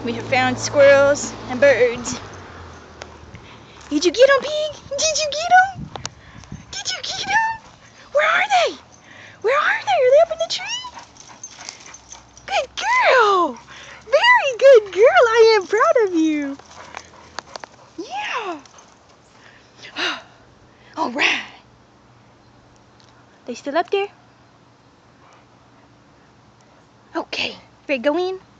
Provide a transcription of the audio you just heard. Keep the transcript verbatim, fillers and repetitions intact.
We have found squirrels and birds. Did you get them, Pig? Did you get them? Did you get them? Where are they? Where are they? Are they up in the tree? Good girl. Very good girl. I am proud of you. Yeah. All right. They still up there? Okay. Ready to go in?